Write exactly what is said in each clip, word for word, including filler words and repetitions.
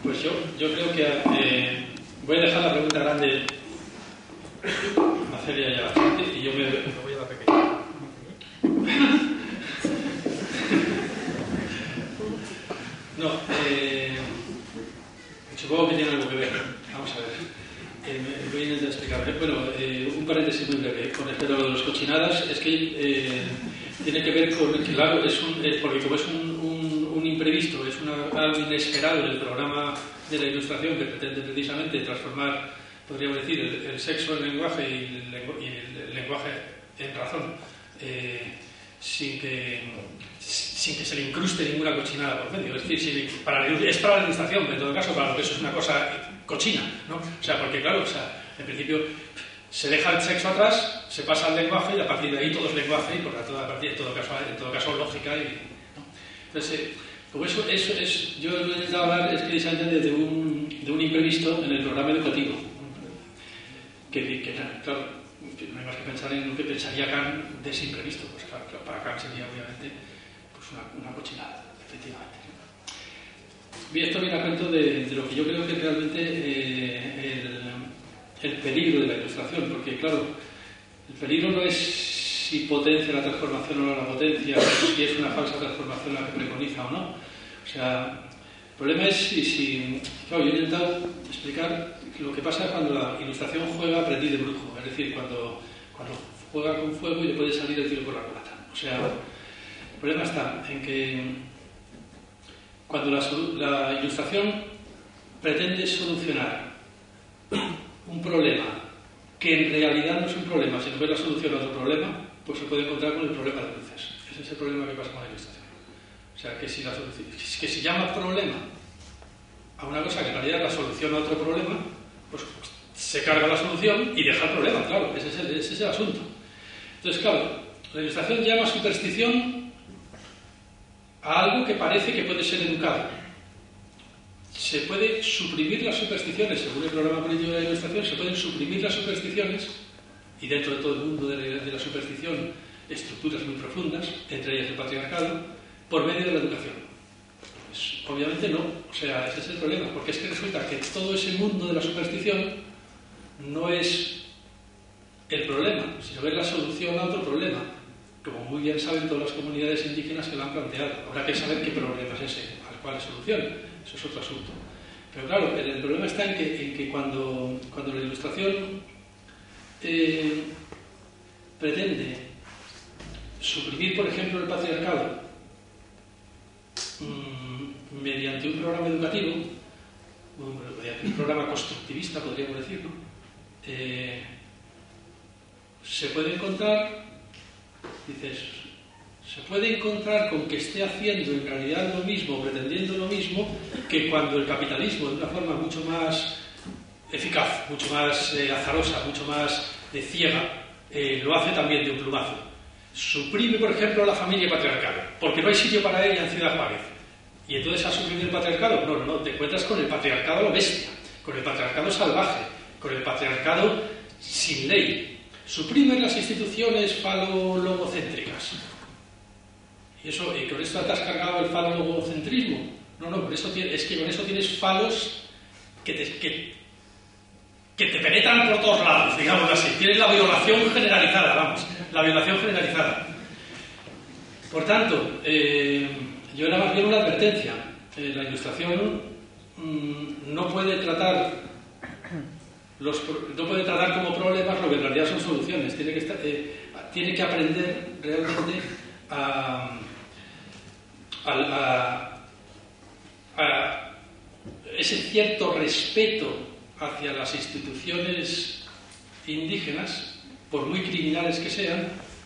Pues yo, yo creo que eh, voy a dejar la pregunta grande a hacerla ya bastante y yo me, me voy a la pequeña. No, eh, supongo que tiene algo que ver. Vamos a ver. Eh, me voy a intentar explicar. Bueno, eh, un paréntesis muy breve. Con respecto a lo de los cochinadas, es que eh, tiene que ver con que, claro, es un, eh, porque como es un, un, un imprevisto, es una, algo inesperado en el programa de la Ilustración que pretende precisamente transformar, podríamos decir, el, el sexo en lenguaje y el, lengu y el lenguaje en razón, eh, sin que sin que se le incruste ninguna cochinada por medio. Es decir, si para, es para la Ilustración, pero en todo caso, para lo que eso es una cosa cochina, ¿no? O sea, porque claro, o sea, en principio se deja el sexo atrás, se pasa al lenguaje y a partir de ahí todo es lenguaje y por lo tanto, a partir, en todo caso, en todo caso lógica. Y, ¿no? Entonces, eh, como eso, eso es, yo lo he intentado hablar es precisamente de un, de un imprevisto en el programa educativo. Que, que claro, no hay más que pensar en lo que pensaría Kant de ese imprevisto. Pues claro, claro para Kant sería obviamente pues una, una cochinada, efectivamente. Bien, esto viene a cuento de, de lo que yo creo que es realmente eh, el, el peligro de la Ilustración, porque claro, el peligro no es si potencia la transformación o no la potencia, si es una falsa transformación la que preconiza o no. O sea, el problema es si, si claro, yo he intentado explicar lo que pasa cuando la Ilustración juega a aprendiz de brujo, es decir, cuando, cuando juega con fuego y le puede salir el tiro por la culata. O sea, el problema está en que cuando la, la Ilustración pretende solucionar un problema que en realidad no es un problema, sino que es la solución a otro problema, pues se puede encontrar con el problema de luces. Ese es el problema que pasa con la Ilustración. O sea, que si, la solución, que si llama problema a una cosa que en realidad es la solución a otro problema, pues se carga la solución y deja el problema, claro, ese es el, ese es el asunto. Entonces, claro, la Ilustración llama superstición a algo que parece que puede ser educado. Se puede suprimir las supersticiones, según el programa político de la Ilustración, se pueden suprimir las supersticiones, y dentro de todo el mundo de la, de la superstición, estructuras muy profundas, entre ellas el patriarcado, por medio de la educación. Pues, obviamente no, o sea, ese es el problema, porque es que resulta que todo ese mundo de la superstición no es el problema, sino es la solución a otro problema, como muy bien saben todas las comunidades indígenas que lo han planteado. Habrá que saber qué problema es ese, al cual es solución, eso es otro asunto. Pero claro, el, el problema está en que, en que cuando, cuando la Ilustración eh, pretende suprimir, por ejemplo, el patriarcado mmm, mediante un programa educativo, mediante un programa constructivista, podríamos decirlo, eh, se puede encontrar, dices, se puede encontrar con que esté haciendo en realidad lo mismo, pretendiendo lo mismo, que cuando el capitalismo, de una forma mucho más eficaz, mucho más eh, azarosa, mucho más de ciega, eh, lo hace también de un plumazo. Suprime, por ejemplo, la familia patriarcal, porque no hay sitio para ella en Ciudad Juárez. Y entonces ha suprimido el patriarcado. No, no, no, te encuentras con el patriarcado a lo bestia, con el patriarcado salvaje, con el patriarcado sin ley. Suprime las instituciones falo-logocéntricas. Y eso, y con esto te has cargado el falo-logocentrismo. No, no, con eso tiene, es que con eso tienes falos que te, que, que te penetran por todos lados, digamos así. Tienes la violación generalizada, vamos, la violación generalizada. Por tanto, eh, yo era más bien una advertencia. Eh, la Ilustración mmm, no puede tratar los, no puede tratar como problemas lo que en realidad son soluciones. Tiene que, estar, eh, tiene que aprender realmente a, a, a, a ese cierto respeto hacia las instituciones indígenas, por muy criminales que sean,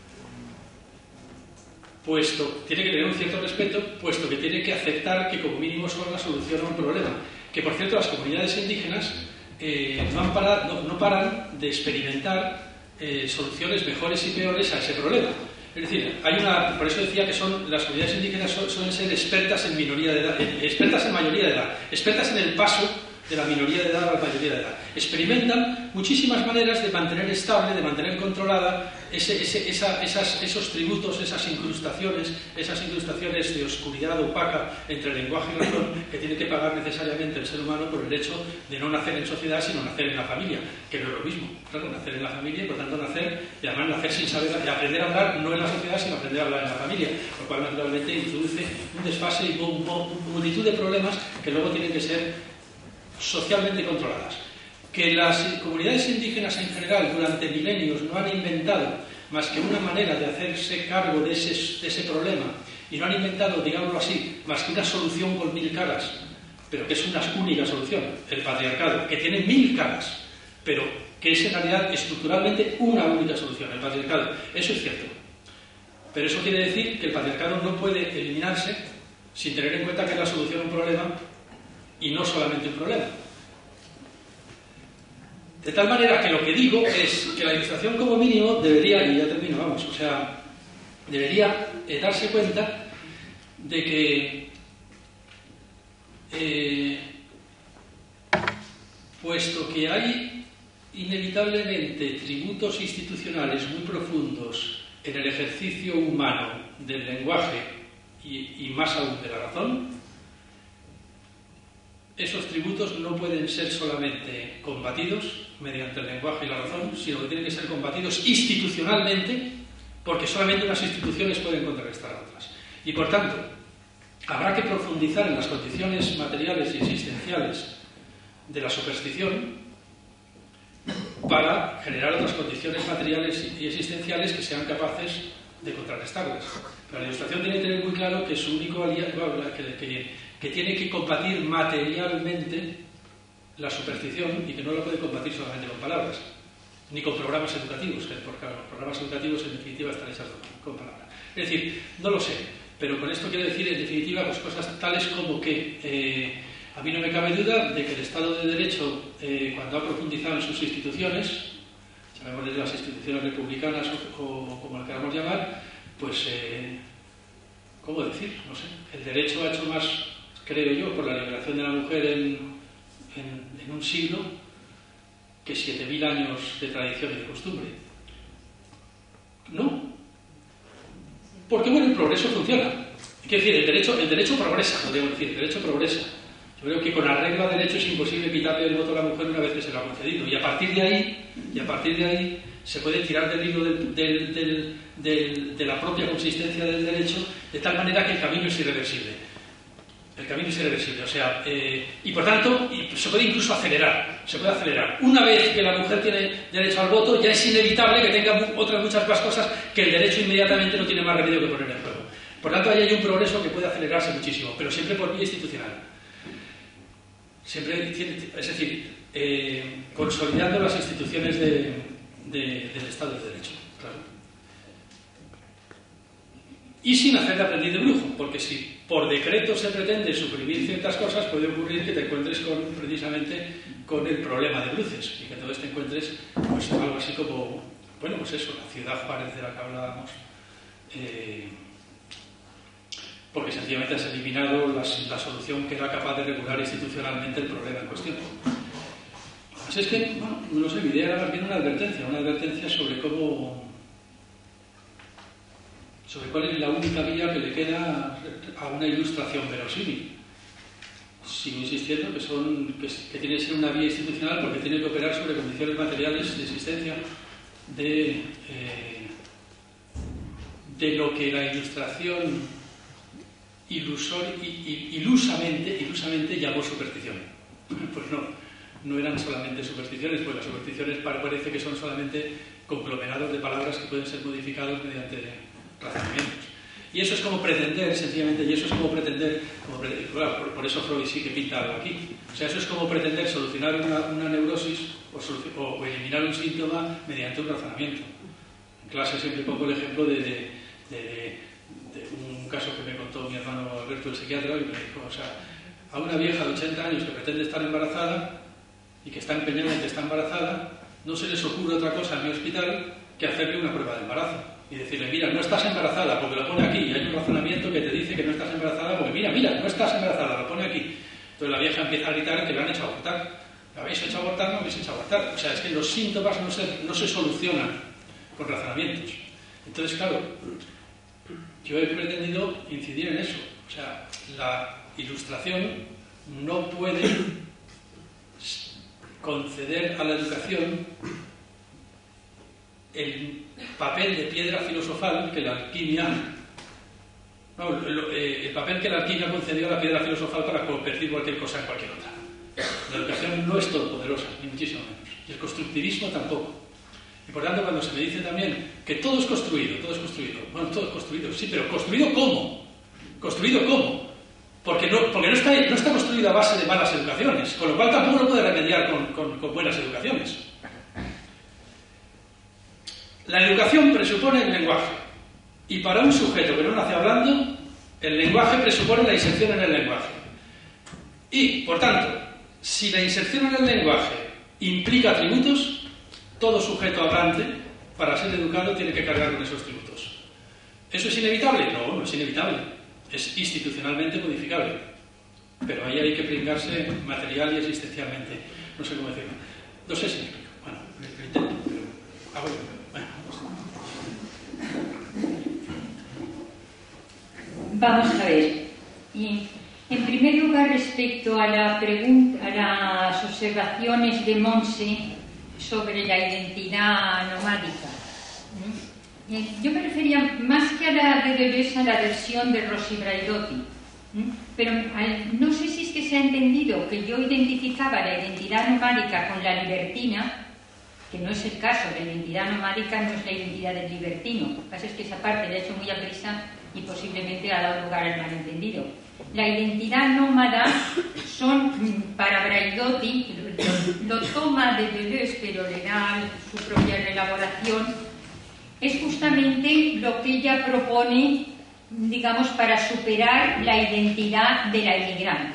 puesto tiene que tener un cierto respeto, puesto que tiene que aceptar que como mínimo son la solución a un problema. Que por cierto las comunidades indígenas eh, no, han parado, no, no paran de experimentar eh, soluciones mejores y peores a ese problema. Es decir, hay una, por eso decía que son las comunidades indígenas son, suelen ser expertas en minoría de edad, en, expertas en mayoría de edad, expertas en el paso de la minoría de edad a la mayoría de edad. Experimentan muchísimas maneras de mantener estable, de mantener controlada ese, ese, esa, esas, esos tributos, esas incrustaciones, esas incrustaciones de oscuridad opaca entre lenguaje y razón que tiene que pagar necesariamente el ser humano por el hecho de no nacer en sociedad, sino nacer en la familia, que no es lo mismo. Claro, nacer en la familia y por tanto nacer, y además nacer sin saber, y aprender a hablar no en la sociedad, sino aprender a hablar en la familia, lo cual naturalmente introduce un desfase y una multitud de problemas que luego tienen que ser socialmente controladas. Que las comunidades indígenas en general durante milenios no han inventado más que una manera de hacerse cargo de ese, de ese problema, y no han inventado, digámoslo así, más que una solución con mil caras, pero que es una única solución, el patriarcado, que tiene mil caras, pero que es en realidad estructuralmente una única solución, el patriarcado. Eso es cierto. Pero eso quiere decir que el patriarcado no puede eliminarse sin tener en cuenta que es la solución a un problema y no solamente un problema. De tal manera que lo que digo es que la Ilustración como mínimo debería, y ya termino, vamos, o sea, debería eh, darse cuenta de que eh, puesto que hay inevitablemente tributos institucionales muy profundos en el ejercicio humano del lenguaje y, y más aún de la razón, esos tributos no pueden ser solamente combatidos mediante el lenguaje y la razón, sino que tienen que ser combatidos institucionalmente, porque solamente unas instituciones pueden contrarrestar a otras. Y por tanto, habrá que profundizar en las condiciones materiales y existenciales de la superstición para generar otras condiciones materiales y existenciales que sean capaces de contrarrestarlas. Pero la Ilustración tiene que tener muy claro que su único aliado, que, que, que tiene que combatir materialmente la superstición y que no la puede combatir solamente con palabras, ni con programas educativos, porque los programas educativos en definitiva están hechos con palabras. Es decir, no lo sé, pero con esto quiero decir en definitiva pues, cosas tales como que eh, a mí no me cabe duda de que el Estado de Derecho, eh, cuando ha profundizado en sus instituciones, llamémosle las instituciones republicanas o, o como las queramos llamar, pues, eh, ¿cómo decir? No sé. El derecho ha hecho más, creo yo, por la liberación de la mujer en, en, en un siglo que siete mil años de tradición y de costumbre. ¿No? Porque, bueno, el progreso funciona. Quiero decir, el derecho, el derecho progresa, podríamos decir, el derecho progresa. Yo creo que con arreglo a derecho es imposible quitarle el voto a la mujer una vez que se lo ha concedido. Y a partir de ahí, y a partir de ahí se puede tirar del hilo del, del, del, del, de la propia consistencia del derecho, de tal manera que el camino es irreversible. El camino es irreversible, o sea, eh, y por tanto, y se puede incluso acelerar, se puede acelerar. Una vez que la mujer tiene derecho al voto, ya es inevitable que tenga otras muchas más cosas que el derecho inmediatamente no tiene más remedio que poner en juego. Por tanto, ahí hay un progreso que puede acelerarse muchísimo, pero siempre por vía institucional. Siempre, es decir, eh, consolidando las instituciones de, de, del Estado de Derecho, claro. Y sin hacer de aprendiz de brujo, porque si por decreto se pretende suprimir ciertas cosas, puede ocurrir que te encuentres con, precisamente con el problema de bruces, y que entonces te encuentres pues, algo así como, bueno, pues eso, la ciudad Juárez de la que hablábamos, eh, porque sencillamente has eliminado las, la solución que era capaz de regular institucionalmente el problema en cuestión. Así es que, bueno, no sé, mi idea era más bien una advertencia, una advertencia sobre cómo, sobre cuál es la única vía que le queda a una ilustración verosímil. Sigo insistiendo que, son, que, que tiene que ser una vía institucional porque tiene que operar sobre condiciones materiales de existencia de, eh, de lo que la ilustración ilusor, ilusamente, ilusamente llamó superstición. Pues no, no eran solamente supersticiones, pues las supersticiones parece que son solamente conglomerados de palabras que pueden ser modificados mediante razonamientos. Y eso es como pretender, sencillamente, y eso es como pretender, como pretender claro, por, por eso Freud sí que pinta algo aquí. O sea, eso es como pretender solucionar una, una neurosis o, o, o eliminar un síntoma mediante un razonamiento. En clase siempre pongo el ejemplo de, de, de, de un caso que me contó mi hermano Alberto, el psiquiatra, y me dijo, o sea, a una vieja de ochenta años que pretende estar embarazada y que está empeñada en que está embarazada, no se les ocurre otra cosa en el hospital que hacerle una prueba de embarazo y decirle, mira, no estás embarazada, porque lo pone aquí, y hay un razonamiento que te dice que no estás embarazada, porque mira, mira, no estás embarazada, lo pone aquí. Entonces la vieja empieza a gritar que le han hecho abortar. ¿Lo habéis hecho abortar? No habéis hecho abortar. O sea, es que los síntomas no se, no se solucionan con razonamientos. Entonces, claro, yo he pretendido incidir en eso. O sea, la ilustración no puede conceder a la educación el papel de piedra filosofal que la alquimia... No, lo, eh, el papel que la alquimia concedió a la piedra filosofal para convertir cualquier cosa en cualquier otra. La educación no es todopoderosa, ni muchísimo menos. Y el constructivismo tampoco. Y por tanto, cuando se me dice también que todo es construido, todo es construido, bueno, todo es construido, sí, pero ¿construido cómo? ¿Construido cómo? Porque no, porque no, está, no está construido a base de malas educaciones, con lo cual tampoco lo puede remediar con, con, con buenas educaciones. La educación presupone el lenguaje, y para un sujeto que no nace hablando, el lenguaje presupone la inserción en el lenguaje. Y, por tanto, si la inserción en el lenguaje implica atributos, todo sujeto hablante, para ser educado, tiene que cargar con esos tributos. ¿Eso es inevitable? No, no es inevitable. Es institucionalmente modificable. Pero ahí hay que pringarse material y existencialmente. No sé cómo decirlo. No sé si me explico. Bueno, lo intento, pero hago yo. Bueno, vamos a ver. Y, en primer lugar, respecto a, la pregunta, a las observaciones de Montse sobre la identidad nomádica. Yo me refería más que a la de Deleuze a la versión de Rossi Braidotti, pero al, no sé si es que se ha entendido que yo identificaba la identidad nomádica con la libertina, que no es el caso. La identidad nomádica no es la identidad del libertino. Lo que pasa es que esa parte la he hecho muy a prisa y posiblemente ha dado lugar al malentendido. La identidad nómada son, para Braidotti, lo, lo toma de Deleuze, pero le da su propia elaboración, es justamente lo que ella propone, digamos, para superar la identidad de la emigrante.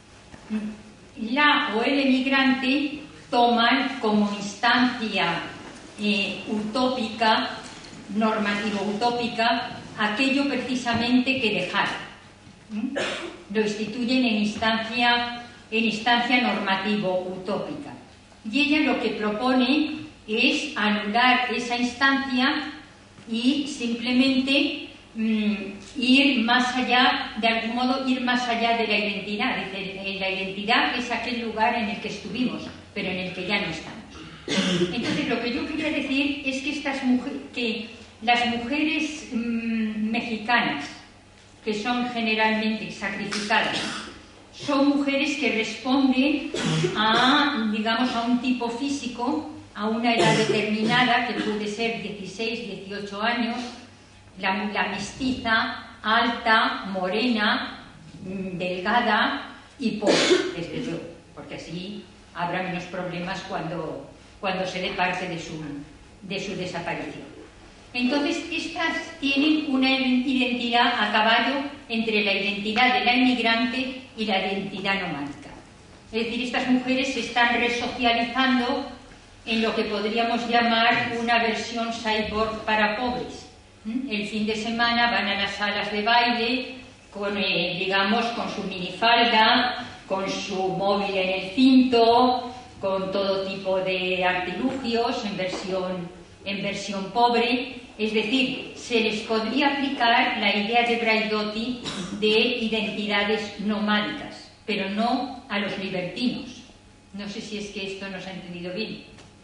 La o el emigrante toman como instancia eh, utópica, normativa utópica, aquello precisamente que dejar. ¿Mm? Lo instituyen en instancia, en instancia normativo utópica. Y ella lo que propone es anular esa instancia y simplemente mmm, ir más allá, de algún modo ir más allá de la identidad. Dice, la identidad es aquel lugar en el que estuvimos, pero en el que ya no estamos. Entonces, lo que yo quería decir es que estas mujeres, que las mujeres mmm, mexicanas, que son generalmente sacrificadas, son mujeres que responden a, digamos, a un tipo físico, a una edad determinada, que puede ser dieciséis, dieciocho años, la, la mestiza, alta, morena, delgada y pobre, desde luego, porque así habrá menos problemas cuando, cuando se dé parte de su, de su desaparición. Entonces, estas tienen una identidad a caballo entre la identidad de la inmigrante y la identidad nomádica. Es decir, estas mujeres se están resocializando en lo que podríamos llamar una versión cyborg para pobres. El fin de semana van a las salas de baile con, eh, digamos, con su minifalda, con su móvil en el cinto, con todo tipo de artilugios en versión, en versión pobre. Es decir, se les podría aplicar la idea de Braidotti de identidades nomádicas, pero no a los libertinos. No sé si es que esto no se ha entendido bien.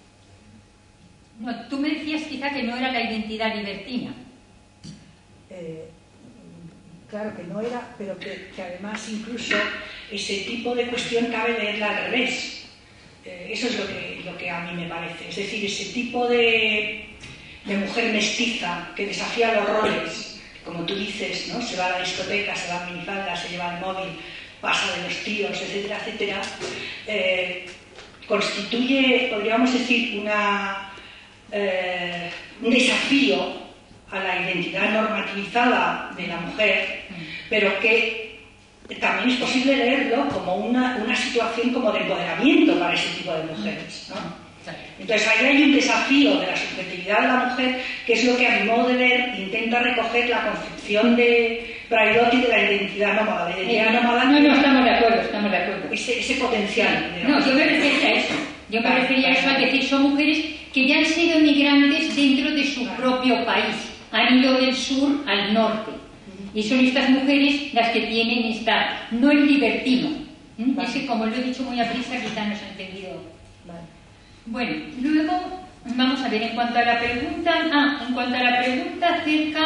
No, tú me decías quizá que no era la identidad libertina. Eh, claro que no era, pero que, que además incluso ese tipo de cuestión cabe leerla al revés. Eh, eso es lo que, lo que a mí me parece. Es decir, ese tipo de, de mujer mestiza que desafía los roles, como tú dices, ¿no? Se va a la discoteca, se va a minifalda, se lleva el móvil, pasa de los tíos, etcétera, etcétera, eh, constituye, podríamos decir, una... Eh, un desafío a la identidad normativizada de la mujer, pero que también es posible leerlo como una, una situación como de empoderamiento para ese tipo de mujeres, ¿no? Entonces ahí hay un desafío de la subjetividad de la mujer, que es lo que a mi modo de ver intenta recoger la concepción de Braidotti de la identidad nómada. La identidad eh, nómada no, no, estamos de acuerdo, estamos de acuerdo. Ese, ese potencial. No, yo me refería a eso. Yo me refería a eso, a decir, son mujeres que ya han sido migrantes dentro de su propio país, han ido del sur al norte. Y son estas mujeres las que tienen esta, no el libertino. ¿Mm? Vale. Ese, como lo he dicho muy a prisa, quizá no se ha entendido. Vale. Bueno, luego vamos a ver en cuanto a la pregunta, ah, en cuanto a la pregunta acerca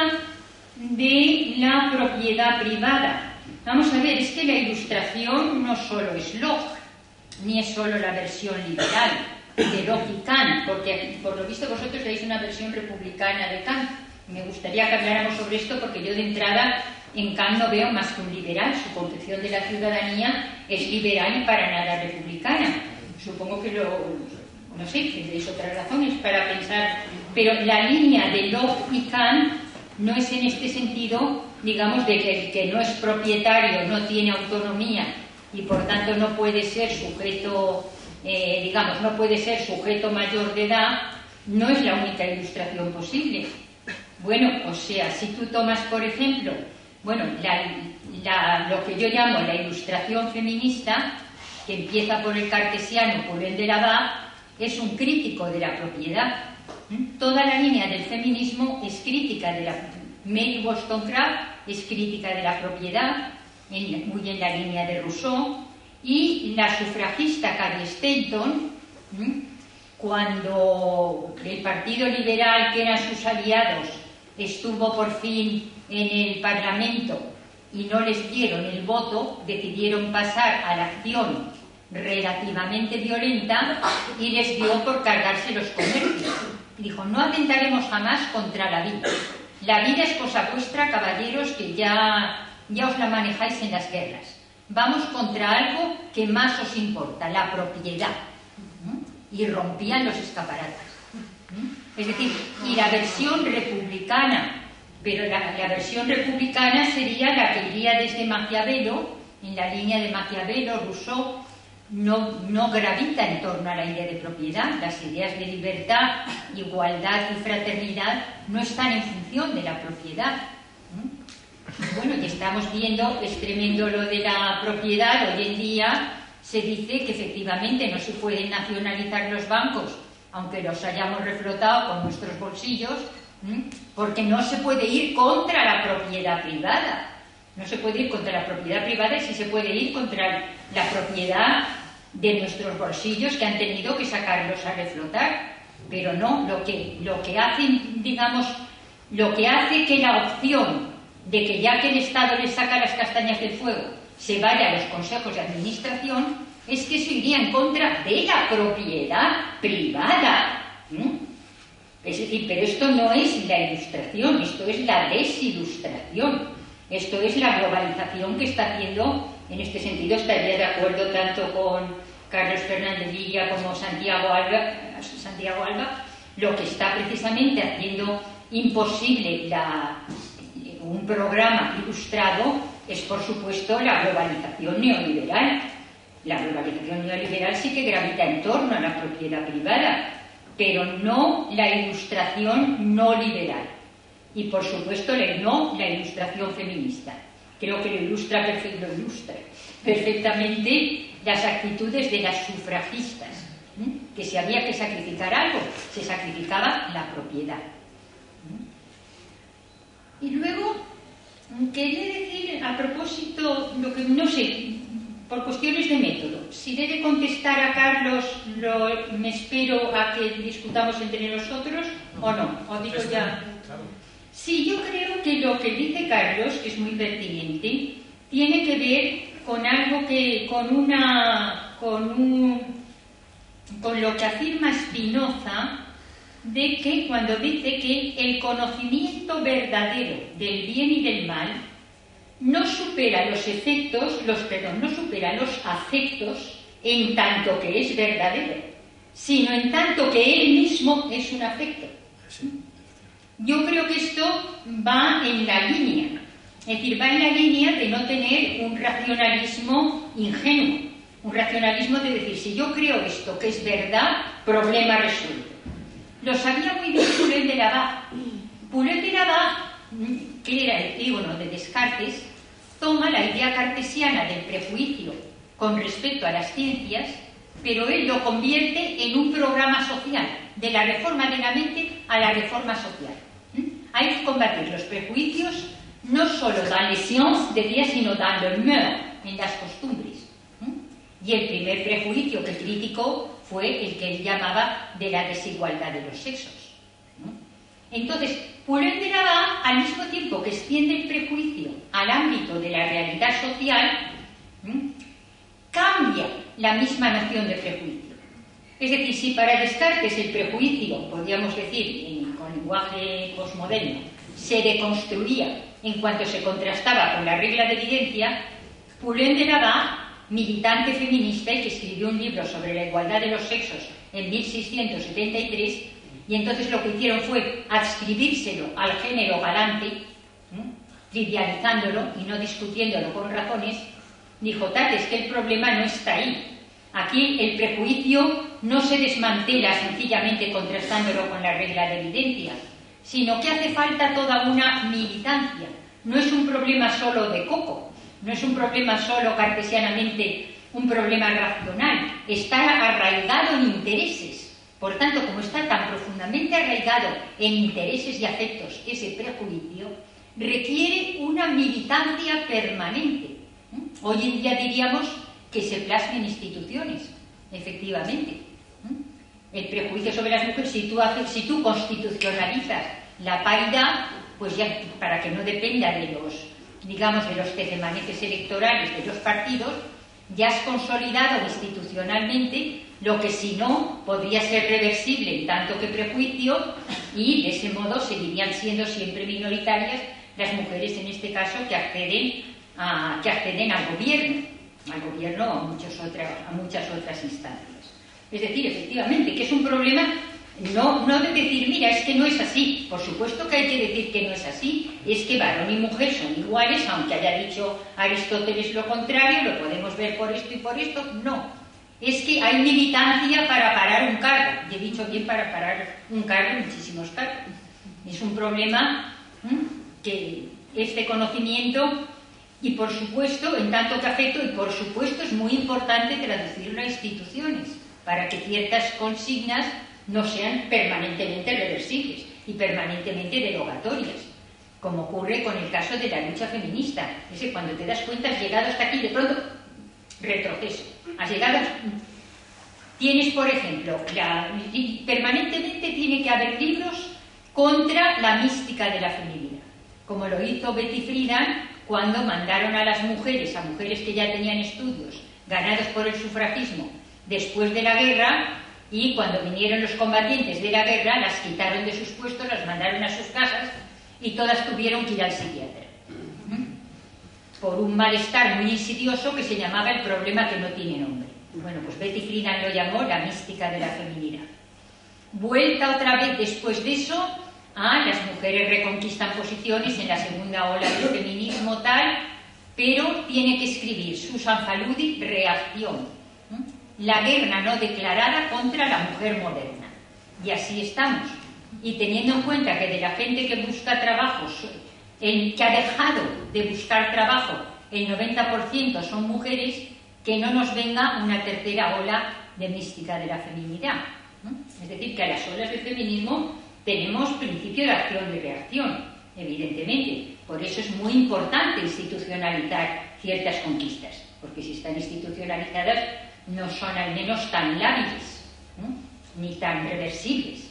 de la propiedad privada. Vamos a ver, es que la ilustración no solo es Locke, ni es solo la versión liberal de Locke y Kant, porque por lo visto vosotros veis una versión republicana de Kant. Me gustaría que habláramos sobre esto porque yo de entrada en Kant no veo más que un liberal. Su concepción de la ciudadanía es liberal y para nada republicana. Supongo que lo... no sé, tendréis otras razones para pensar, pero la línea de Locke y Kant no es en este sentido, digamos, de que el que no es propietario no tiene autonomía y por tanto no puede ser sujeto, eh, digamos, no puede ser sujeto mayor de edad, no es la única ilustración posible. Bueno, o sea, si tú tomas, por ejemplo, bueno, la, la, lo que yo llamo la ilustración feminista, que empieza por el cartesiano Paulin de Lavaux, es un crítico de la propiedad. ¿Mm? Toda la línea del feminismo es crítica de la... Mary Wollstonecraft es crítica de la propiedad, en, muy en la línea de Rousseau, y la sufragista Carrie Stanton, ¿Mm? cuando el Partido Liberal, que eran sus aliados, estuvo por fin en el Parlamento y no les dieron el voto, decidieron pasar a la acción relativamente violenta y les dio por cargarse los comercios. Dijo, no atentaremos jamás contra la vida. La vida es cosa vuestra, caballeros, que ya, ya os la manejáis en las guerras. Vamos contra algo que más os importa, la propiedad. Y rompían los escaparates. Es decir, y la versión republicana, pero la, la versión republicana sería la que iría desde Maquiavelo, en la línea de Maquiavelo, Rousseau, no, no gravita en torno a la idea de propiedad. Las ideas de libertad, igualdad y fraternidad no están en función de la propiedad. Bueno, y estamos viendo, es tremendo lo de la propiedad. Hoy en día se dice que efectivamente no se pueden nacionalizar los bancos, aunque los hayamos reflotado con nuestros bolsillos, ¿m? porque no se puede ir contra la propiedad privada. No se puede ir contra la propiedad privada y sí se puede ir contra la propiedad de nuestros bolsillos que han tenido que sacarlos a reflotar. Pero no, lo que, lo que hacen, digamos, lo que hace que la opción de que ya que el Estado le saca las castañas del fuego se vaya a los consejos de administración, es que eso iría en contra de la propiedad privada. ¿Mm? Es decir, pero esto no es la ilustración, esto es la desilustración. Esto es la globalización que está haciendo. En este sentido estaría de acuerdo tanto con Carlos Fernández Villa como Santiago Alba, Santiago Alba, lo que está precisamente haciendo imposible la, un programa ilustrado es, por supuesto, la globalización neoliberal. La globalización neoliberal sí que gravita en torno a la propiedad privada, pero no la ilustración no liberal. Y, por supuesto, no la ilustración feminista. Creo que lo ilustra, perfecto, lo ilustra perfectamente las actitudes de las sufragistas, ¿eh? que si había que sacrificar algo, se sacrificaba la propiedad. ¿eh? Y luego, quería decir, a propósito, lo que no sé, por cuestiones de método, si debe contestar a Carlos, lo, me espero a que discutamos entre nosotros o no, o digo ya. Sí, yo creo que lo que dice Carlos, que es muy pertinente, tiene que ver con algo que, con una, con un, con lo que afirma Spinoza, de que cuando dice que el conocimiento verdadero del bien y del mal no supera los efectos, los, perdón, no supera los afectos en tanto que es verdadero, sino en tanto que él mismo es un afecto. Yo creo que esto va en la línea, es decir, va en la línea de no tener un racionalismo ingenuo, un racionalismo de decir, si yo creo esto que es verdad, problema resuelto. Lo sabía muy bien Paulin de Lavaux. Paulin de Lavaux, que era el trígono de Descartes, toma la idea cartesiana del prejuicio con respecto a las ciencias, pero él lo convierte en un programa social. de la reforma de la mente a la reforma social. ¿Mm? Hay que combatir los prejuicios no solo dans les sciences, decía, sino dans le mœurs, en las costumbres. ¿Mm? Y el primer prejuicio que criticó fue el que él llamaba de la desigualdad de los sexos. ¿Mm? Entonces, Poulain de Laval, al mismo tiempo que extiende el prejuicio al ámbito de la realidad social, ¿Mm? cambia la misma noción de prejuicio. Es decir, si para Descartes el prejuicio, podríamos decir, en, con lenguaje posmoderno, se deconstruía en cuanto se contrastaba con la regla de evidencia, Poulain de Laval, militante feminista y que escribió un libro sobre la igualdad de los sexos en mil seiscientos setenta y tres, y entonces lo que hicieron fue adscribírselo al género galante, ¿eh? trivializándolo y no discutiéndolo con razones, dijo, tal, es que el problema no está ahí. Aquí el prejuicio no se desmantela sencillamente contrastándolo con la regla de evidencia, sino que hace falta toda una militancia. No es un problema solo de coco, no es un problema solo cartesianamente un problema racional, está arraigado en intereses. Por tanto, como está tan profundamente arraigado en intereses y afectos ese prejuicio, requiere una militancia permanente. Hoy en día diríamos que se plasme en instituciones, efectivamente. El prejuicio sobre las mujeres, si tú, haces, si tú constitucionalizas la paridad, pues ya para que no dependa de los, digamos, de los tejemanejes electorales de los partidos, ya has consolidado institucionalmente lo que si no podría ser reversible en tanto que prejuicio, y de ese modo seguirían siendo siempre minoritarias las mujeres, en este caso, que acceden, a, que acceden al gobierno, al gobierno o a, muchos otras, a muchas otras instancias. Es decir, efectivamente, que es un problema no, no de decir, mira, es que no es así. Por supuesto que hay que decir que no es así. Es que varón y mujer son iguales, aunque haya dicho Aristóteles lo contrario, lo podemos ver por esto y por esto. No. Es que hay militancia para parar un cargo. Y he dicho bien para parar un cargo, muchísimos cargos. Es un problema ¿eh? que es de conocimiento y, por supuesto, en tanto que afecto, y por supuesto es muy importante traducirlo a instituciones para que ciertas consignas no sean permanentemente reversibles y permanentemente derogatorias, como ocurre con el caso de la lucha feminista. Es que cuando te das cuenta has llegado hasta aquí, de pronto, retroceso. Has llegado... Tienes, por ejemplo, la... permanentemente tiene que haber libros contra la mística de la feminidad, como lo hizo Betty Friedan cuando mandaron a las mujeres, a mujeres que ya tenían estudios ganados por el sufragismo después de la guerra, y cuando vinieron los combatientes de la guerra las quitaron de sus puestos, las mandaron a sus casas y todas tuvieron que ir al psiquiatra por un malestar muy insidioso que se llamaba el problema que no tiene nombre. Bueno, pues Betty Friedan lo llamó la mística de la feminidad. Vuelta otra vez después de eso, ah, las mujeres reconquistan posiciones en la segunda ola del feminismo tal, pero tiene que escribir Susan Faludi, Reacción, la guerra no declarada contra la mujer moderna. Y así estamos. Y teniendo en cuenta que de la gente que busca trabajo, el que ha dejado de buscar trabajo, el noventa por ciento son mujeres, que no nos venga una tercera ola de mística de la feminidad. Es decir, que a las olas del feminismo tenemos principio de acción y reacción, evidentemente. Por eso es muy importante institucionalizar ciertas conquistas, porque si están institucionalizadas no son al menos tan lábiles, ¿no? Ni tan reversibles.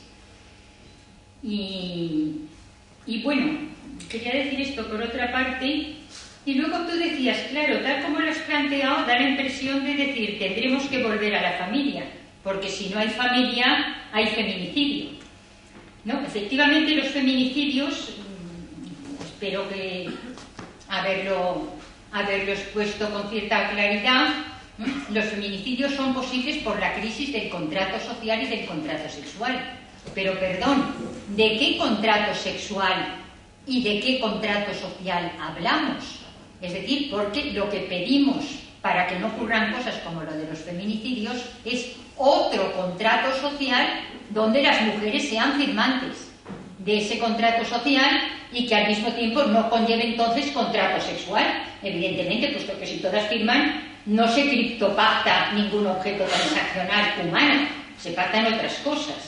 Y, y bueno, quería decir esto por otra parte, y luego tú decías, claro, tal como lo has planteado, da la impresión de decir, tendremos que volver a la familia, porque si no hay familia, hay feminicidio. No, efectivamente los feminicidios, espero que haberlo, haberlo expuesto con cierta claridad, los feminicidios son posibles por la crisis del contrato social y del contrato sexual. Pero, perdón, ¿de qué contrato sexual y de qué contrato social hablamos? Es decir, porque lo que pedimos para que no ocurran cosas como lo de los feminicidios es otro contrato social donde las mujeres sean firmantes de ese contrato social y que al mismo tiempo no conlleve entonces contrato sexual, evidentemente, puesto que si todas firman no se criptopacta ningún objeto transaccional humano, se pactan otras cosas.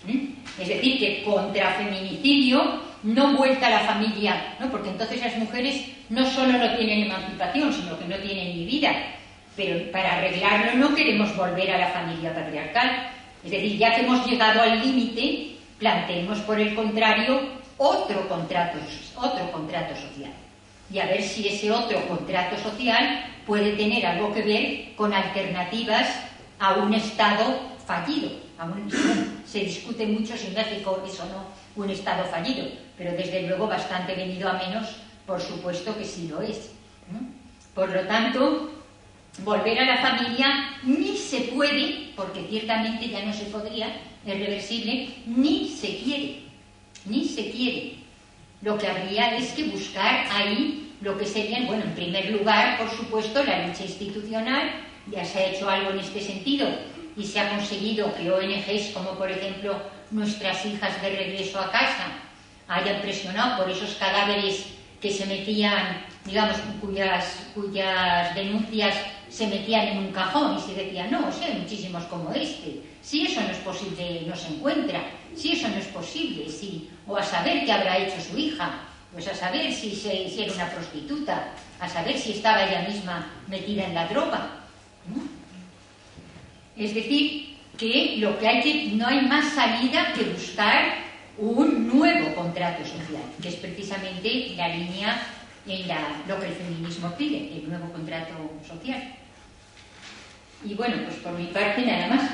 ¿Mm? Es decir, que contra feminicidio, no vuelta a la familia, ¿no? Porque entonces las mujeres no solo no tienen emancipación, sino que no tienen ni vida. Pero para arreglarlo no queremos volver a la familia patriarcal. Es decir, ya que hemos llegado al límite, planteemos por el contrario otro contrato, otro contrato social. Y a ver si ese otro contrato social puede tener algo que ver con alternativas a un Estado fallido. Aún se discute mucho si México es o no un Estado fallido, pero desde luego bastante venido a menos, por supuesto que sí lo es. Por lo tanto, volver a la familia ni se puede, porque ciertamente ya no se podría, es reversible, ni se quiere, ni se quiere. Lo que habría es que buscar ahí lo que serían, bueno, en primer lugar, por supuesto, la lucha institucional. Ya se ha hecho algo en este sentido y se ha conseguido que O N Ges como, por ejemplo, Nuestras Hijas de Regreso a Casa hayan presionado por esos cadáveres que se metían, digamos, cuyas, cuyas denuncias se metían en un cajón y se decía, no, o sea, hay muchísimos como este. Si eso no es posible, no se encuentra. Si eso no es posible, si, o a saber qué habrá hecho su hija, pues a saber si, se, si era una prostituta, a saber si estaba ella misma metida en la droga. ¿No? Es decir, que lo que hay que, no hay más salida que buscar un nuevo contrato social, que es precisamente la línea en la, lo que el feminismo pide, el nuevo contrato social. Y bueno, pues por mi parte nada más.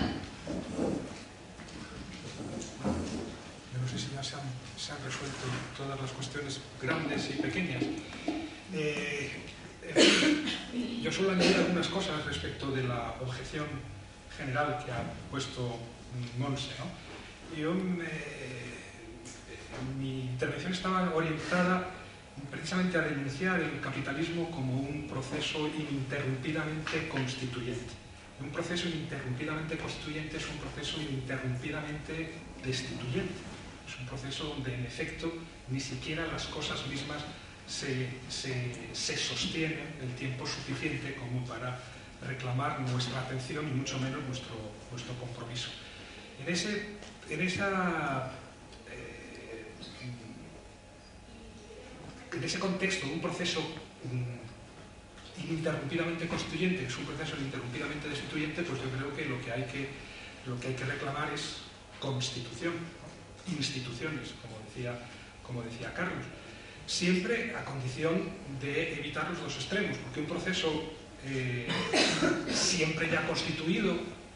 No sé si ya se han, se han resuelto todas las cuestiones grandes y pequeñas. Eh, eh, yo solo añadir algunas cosas respecto de la objeción general que ha puesto Montse, ¿no? Yo, eh, mi intervención estaba orientada precisamente a denunciar el capitalismo como un proceso ininterrumpidamente constituyente. Un proceso ininterrumpidamente constituyente es un proceso ininterrumpidamente destituyente. Es un proceso donde, en efecto, ni siquiera las cosas mismas se, se, se sostienen el tiempo suficiente como para reclamar nuestra atención y mucho menos nuestro, nuestro compromiso. En ese, en esa, eh, en ese contexto, un proceso mm, ininterrumpidamente constituyente, es un proceso ininterrumpidamente destituyente, pues yo creo que lo que hay que, lo que, hay que reclamar es constitución, ¿no? Instituciones, como decía, como decía Carlos, siempre a condición de evitar los dos extremos, porque un proceso eh, siempre ya constituido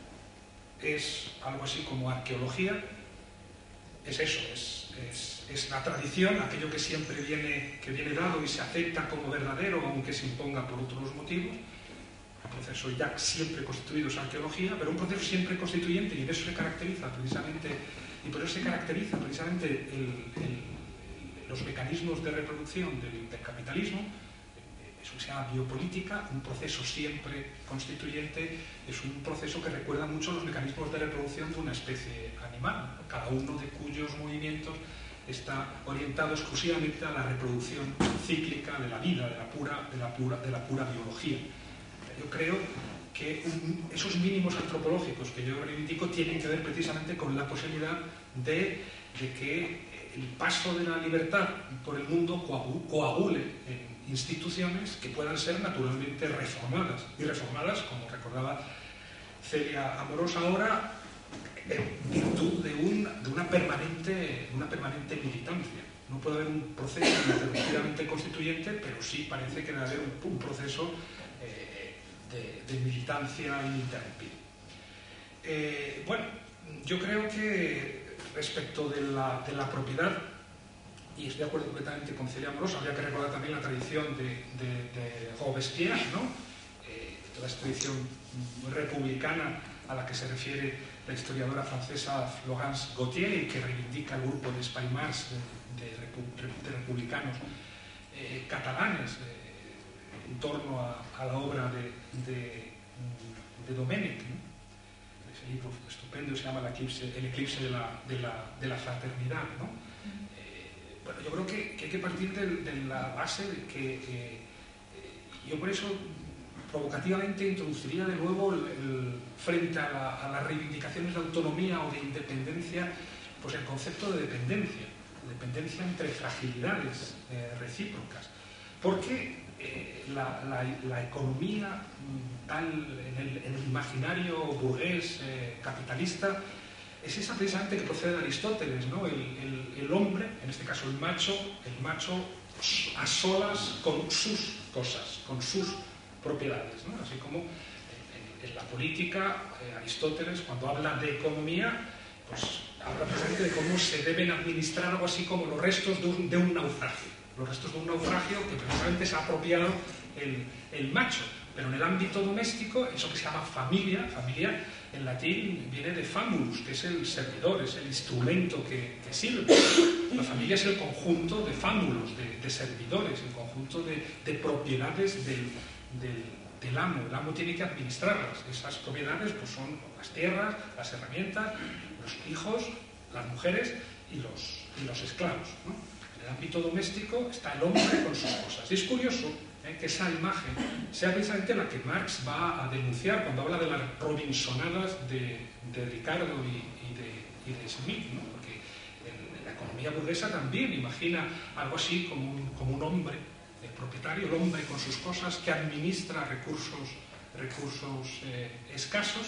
es algo así como arqueología, es eso, es, es, es la tradición, aquello que siempre viene, que viene dado y se acepta como verdadero, aunque se imponga por otros motivos. Un proceso ya siempre constituido es arqueología, pero un proceso siempre constituyente, y en eso se caracteriza precisamente, y por eso se caracteriza precisamente el, el, los mecanismos de reproducción del, del capitalismo. Eso se llama biopolítica, un proceso siempre constituyente, es un proceso que recuerda mucho los mecanismos de reproducción de una especie animal, cada uno de cuyos movimientos está orientado exclusivamente a la reproducción cíclica de la vida, de la pura, de la pura, de la pura biología. Yo creo que un, esos mínimos antropológicos que yo reivindico tienen que ver precisamente con la posibilidad de, de que el paso de la libertad por el mundo coagule en instituciones que puedan ser naturalmente reformadas, y reformadas, como recordaba Celia Amorós ahora, en virtud de, un, de una, permanente, una permanente militancia. No puede haber un proceso ininterrumpidamente constituyente, pero sí parece que debe haber un, un proceso eh, de, de militancia ininterrumpida. Eh, bueno, yo creo que respecto de la, de la propiedad, y estoy de acuerdo completamente con Celia Amorós, habría que recordar también la tradición de, de, de Robespierre, ¿no? Eh, toda esta tradición republicana a la que se refiere la historiadora francesa Florence Gauthier y que reivindica el grupo de Spinmars, de, de, repu de republicanos eh, catalanes, eh, en torno a, a la obra de, de, de Domènech, ¿no? Ese libro estupendo se llama El eclipse, el eclipse de, la, de, la, de la fraternidad, ¿no? Bueno, yo creo que, que hay que partir de, de la base de que eh, yo por eso provocativamente introduciría de nuevo el, el, frente a, la, a las reivindicaciones de autonomía o de independencia pues el concepto de dependencia, dependencia entre fragilidades eh, recíprocas, porque eh, la, la, la economía tal en el, en el imaginario burgués eh, capitalista es esa precisamente que procede de Aristóteles, ¿no? El, el, el hombre, en este caso el macho, el macho a solas con sus cosas, con sus propiedades, ¿no? Así como en, en la política, eh, Aristóteles, cuando habla de economía, pues habla precisamente de cómo se deben administrar algo así como los restos de un, de un naufragio, los restos de un naufragio que precisamente se ha apropiado el, el macho. Pero en el ámbito doméstico, eso que se llama familia, familia en latín viene de famulus, que es el servidor, es el instrumento que, que sirve. La familia es el conjunto de fámulos, de, de servidores, el conjunto de, de propiedades del, del, del amo. El amo tiene que administrarlas. Esas propiedades pues, son las tierras, las herramientas, los hijos, las mujeres y los, y los esclavos, ¿no? En el ámbito doméstico está el hombre con sus cosas. Y es curioso ¿eh? que esa imagen sea precisamente la que Marx va a denunciar cuando habla de las robinsonadas de, de Ricardo y, y, de, y de Smith, ¿no? Porque en la economía burguesa también imagina algo así como un, como un hombre, el propietario, el hombre con sus cosas, que administra recursos, recursos eh, escasos.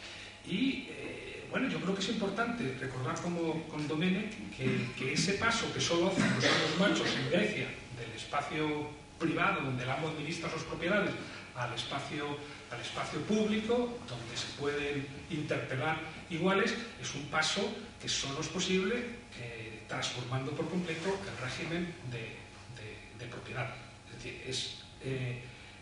Y eh, bueno, yo creo que es importante recordar como con Domenech que, que ese paso que solo hacen los amos machos en Grecia, del espacio privado donde el amo administra sus propiedades al espacio, al espacio público donde se pueden interpelar iguales, es un paso que solo es posible eh, transformando por completo el régimen de, de, de propiedad. Es decir, es, eh,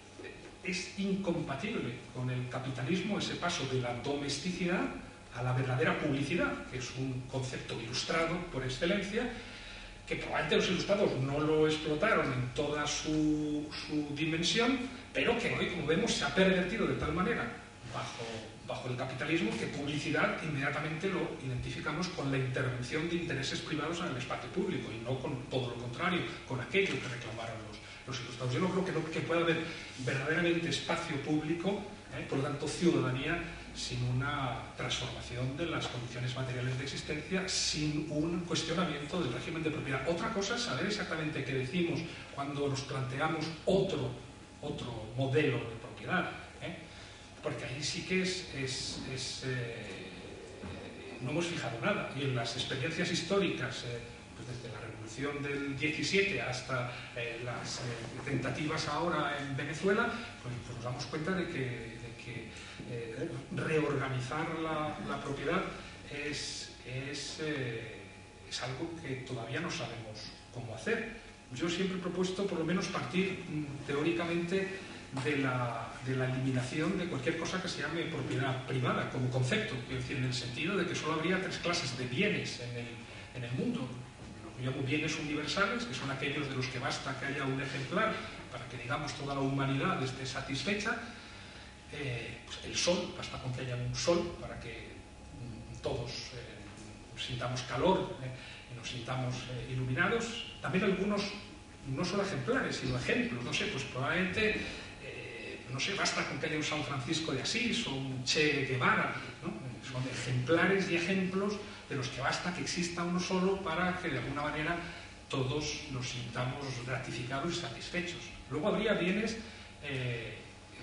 es incompatible con el capitalismo ese paso de la domesticidad a la verdadera publicidad, que es un concepto ilustrado por excelencia, que probablemente los ilustrados no lo explotaron en toda su, su dimensión, pero que hoy, como vemos, se ha pervertido de tal manera bajo, bajo el capitalismo que publicidad inmediatamente lo identificamos con la intervención de intereses privados en el espacio público y no con todo lo contrario, con aquello que reclamaron los, los ilustrados. Yo no creo que, no, que pueda haber verdaderamente espacio público, eh, por lo tanto ciudadanía, sin una transformación de las condiciones materiales de existencia, sin un cuestionamiento del régimen de propiedad. Otra cosa es saber exactamente qué decimos cuando nos planteamos otro, otro modelo de propiedad, ¿eh? Porque ahí sí que es, es, es eh, no hemos fijado nada, y en las experiencias históricas, eh, pues desde la Revolución del diecisiete hasta eh, las eh, tentativas ahora en Venezuela, pues, pues nos damos cuenta de que, de que Eh, reorganizar la, la propiedad es, es, eh, es algo que todavía no sabemos cómo hacer. Yo siempre he propuesto por lo menos partir mm, teóricamente de la, de la eliminación de cualquier cosa que se llame propiedad privada como concepto, es decir, en el sentido de que solo habría tres clases de bienes en el, en el mundo. Lo que llamo bienes universales, que son aquellos de los que basta que haya un ejemplar para que, digamos, toda la humanidad esté satisfecha. Eh, pues el sol, basta con que haya un sol para que mm, todos eh, sintamos calor eh, y nos sintamos eh, iluminados. También algunos, no solo ejemplares, sino ejemplos, no sé, pues probablemente, eh, no sé, basta con que haya un San Francisco de Asís o un Che Guevara, ¿no? Son ejemplares y ejemplos de los que basta que exista uno solo para que de alguna manera todos nos sintamos gratificados y satisfechos. Luego habría bienes eh,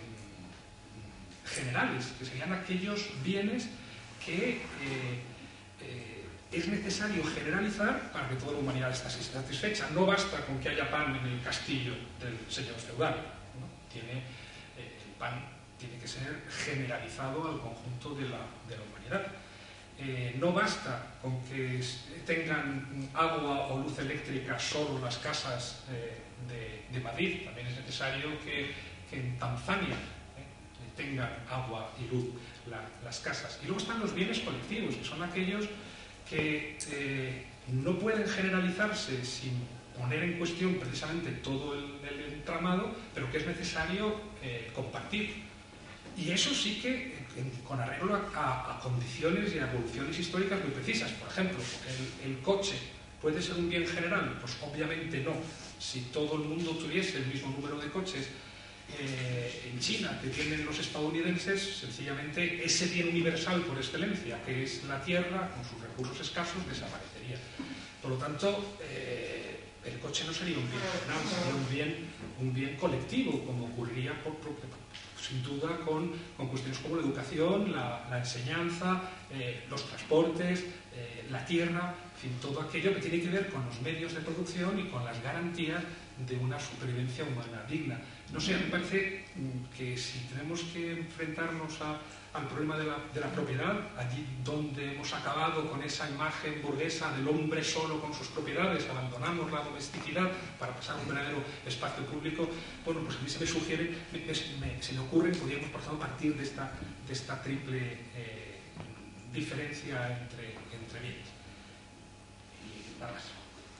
generales, que serían aquellos bienes que eh, eh, es necesario generalizar para que toda la humanidad esté satisfecha. No basta con que haya pan en el castillo del señor feudal, ¿no? Tiene, eh, el pan tiene que ser generalizado al conjunto de la, de la humanidad. Eh, no basta con que tengan agua o luz eléctrica solo las casas eh, de, de Madrid, también es necesario que, que en Tanzania tengan agua y luz la, las casas. Y luego están los bienes colectivos, que son aquellos que eh, no pueden generalizarse sin poner en cuestión precisamente todo el, el entramado, pero que es necesario eh, compartir. Y eso sí que eh, con arreglo a, a, a condiciones y a evoluciones históricas muy precisas. Por ejemplo, el, el coche puede ser un bien general, pues obviamente no. Si todo el mundo tuviese el mismo número de coches, eh, en China que tienen los estadounidenses, sencillamente ese bien universal por excelencia, que es la tierra, con sus recursos escasos, desaparecería. Por lo tanto, eh, el coche no sería un bien personal, sería un bien, un bien colectivo, como ocurriría por, por, sin duda con, con cuestiones como la educación, la, la enseñanza, eh, los transportes, eh, la tierra, en fin, todo aquello que tiene que ver con los medios de producción y con las garantías de una supervivencia humana digna. No sé, me parece que si tenemos que enfrentarnos a, al problema de la, de la propiedad, allí donde hemos acabado con esa imagen burguesa del hombre solo con sus propiedades, abandonamos la domesticidad para pasar a un verdadero espacio público, bueno, pues a mí se me sugiere, me, me, se me ocurre que podríamos por ejemplo, partir de esta, de esta triple eh, diferencia entre, entre bienes. Y nada más.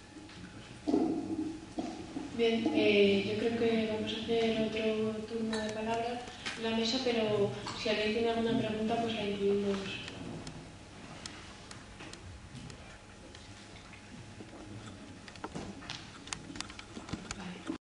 Bien, eh, yo creo que vamos a hacer otro turno de palabras en la mesa, pero si alguien tiene alguna pregunta, pues la incluimos